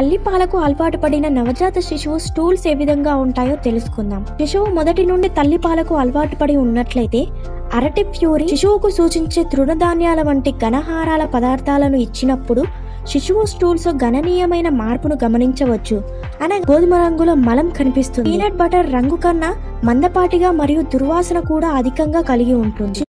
తల్లిపాలకు అలవాటు పడిన నవజాత శిశువు స్టూల్స్ ఏ విధంగా ఉంటాయో తెలుసుకుందాం. శిశువు మొదటి నుండి తల్లిపాలకు అలవాటు పడి ఉన్నట్లయితే అరటి ప్యూరీ శిశువుకు సూచించే తృణధాన్యాల వంటి ఘనహారాల పదార్థాలను ఇచ్చినప్పుడు శిశువు స్టూల్స్ గణనీయమైన మార్పును గమనించవచ్చు. అనగా గోధుమ రంగులో మలం కనిపిస్తుంది. పీనట్ బటర్ రంగు కన్నా మందపాటిగా మరియు దుర్వాసన కూడా అధికంగా కలిగి ఉంటుంది.